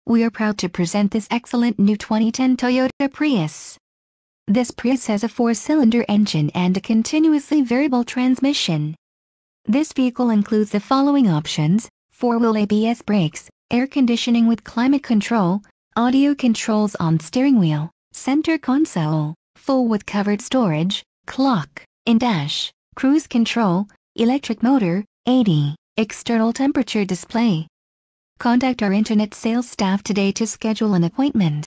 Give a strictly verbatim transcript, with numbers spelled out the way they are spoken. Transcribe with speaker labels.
Speaker 1: We are proud to present this excellent new twenty ten Toyota Prius. This Prius has a four-cylinder engine and a continuously variable transmission. This vehicle includes the following options: four-wheel A B S brakes, air conditioning with climate control, audio controls on steering wheel, center console, full with covered storage, clock, in-dash, cruise control, electric motor, eighty, external temperature display. Contact our internet sales staff today to schedule an appointment.